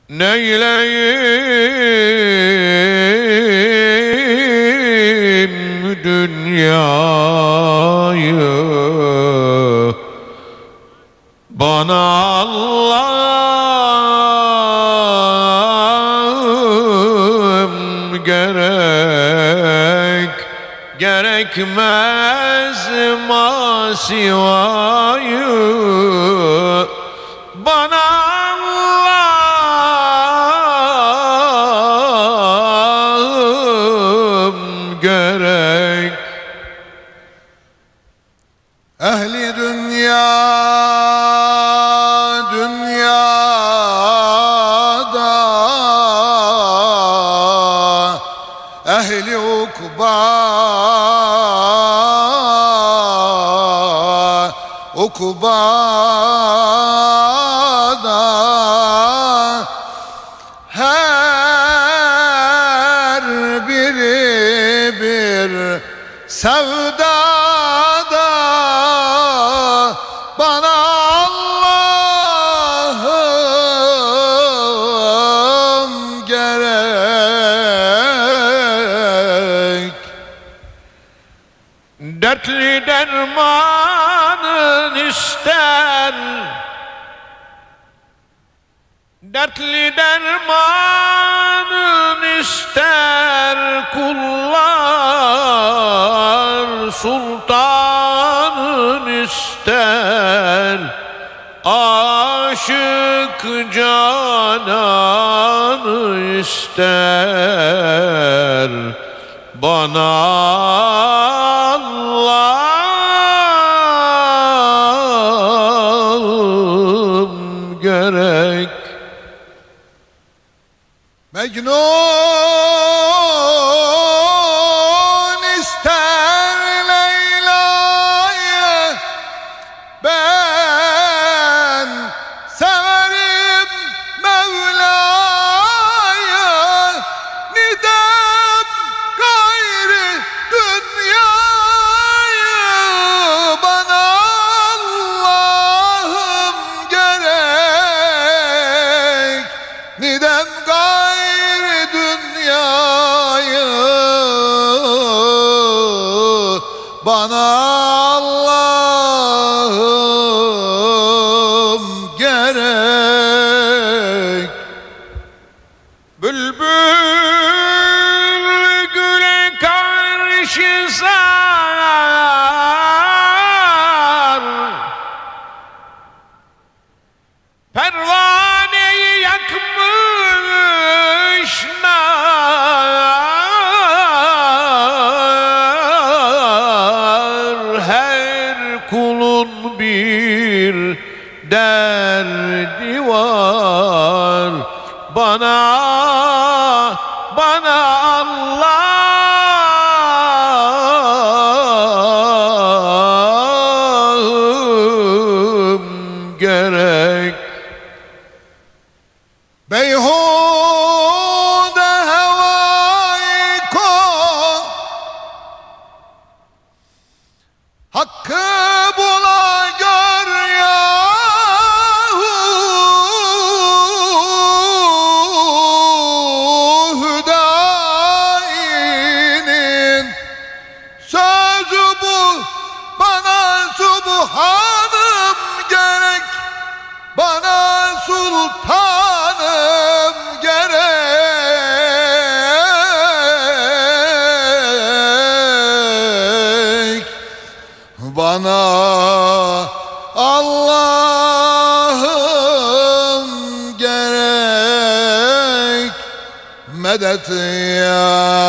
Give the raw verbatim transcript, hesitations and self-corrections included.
neyleyim dünyayı, bana Allah'ım gerek, gerekmez masivayı, bana Allah'ım gerek. Ehli dünya dünyada, ehli ukba ukbada, her biri bir sevdada, bana Allah'ım gerek. Dertli dermanın ister, dertli dermanın ister kullar, sultanın ister, aşık cananı ister, bana Allah'ım gerek. Mecnun ister Leyla'yı, ben severim Mevla'yı, nidem gayri dünyayı, bana Allah'ım gerek, nidem gayri dünyayı, bana Allah'ım gerek. Bülbül güle karşı sar, pervaneyi yakmış nar, her kulun bir derdi var, bana bana Allah'ım gerek. Beyhude hevâ-i kâr, hakkı bula gör yahu, Hüdayi'nin sözü bu, bana Subhanım gerek, bana Sultanım gerek, bana Allah'ım gerek. Medet ya